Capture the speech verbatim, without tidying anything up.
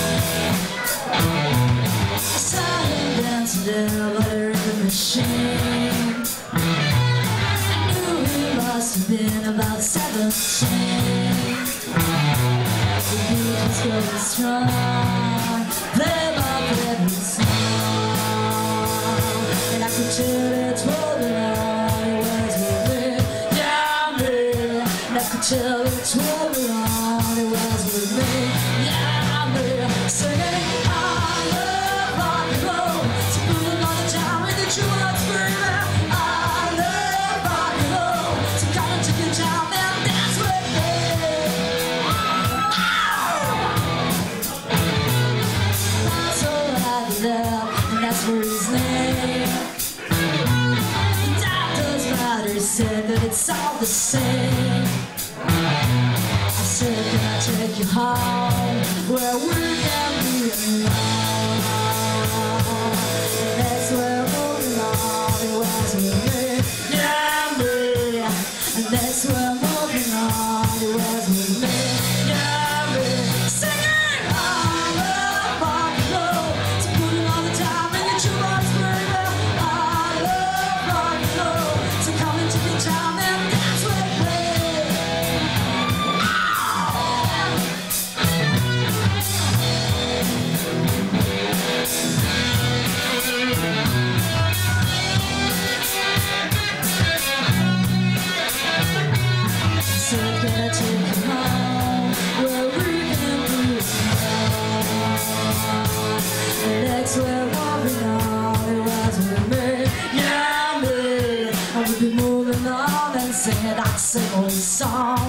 saw him dancing there by the rhythm machine. I knew he must have been about seventeen. The beat was going strong, play by every song, and I could tell it rolling on. It was with me, yeah me. And I could tell it rolling on. It was with me, yeah me. Singing I love rock and roll, so moving all the time in the true heart's screaming. I love rock and roll, so come and take your time and dance with me. And that's for his name. The doctor's writer said that it's all the same. I said, can I take you home where we can be alone? And that's where moving on. It was with me, yeah me. And that's where moving on. It was with me, yeah me. Singing I love rock and roll, so putting all the time in the jukebox, baby. I love rock and roll, so come and take your time and dance with me. So can I take you home where we can be alone? And that's where moving on. It was with me, yeah me. I would be moving on and singing that same old song.